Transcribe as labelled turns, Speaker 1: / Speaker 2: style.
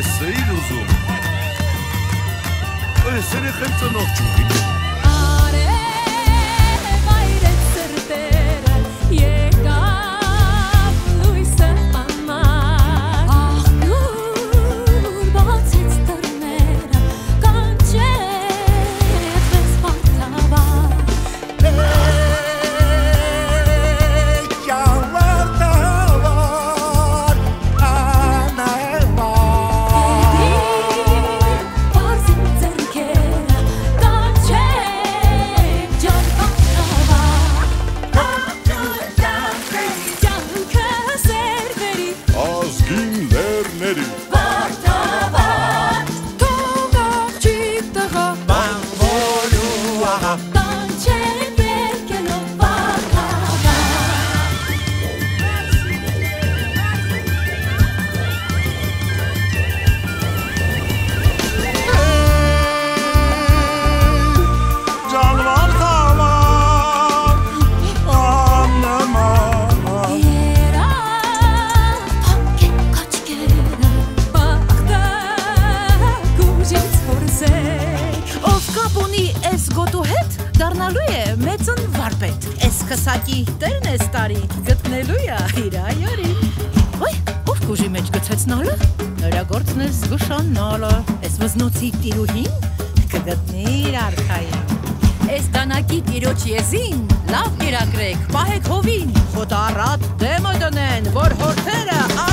Speaker 1: Ես էիր ուզում Ես երեխեմ ծնող չունի
Speaker 2: Քսակի տերն ես տարի, գտնելու է իր այարի Ոյ, ով կուժի մեջ գցեցնալը, նրա գործն ես զգուշանալը Ես վզնոցի տիրուհին, կգտնիր արքային Ես դանակի տիրոչ եզին, լավ միրակրեք, պահեք հովին Խոտարատ դեմը դնեն, որ հորդերը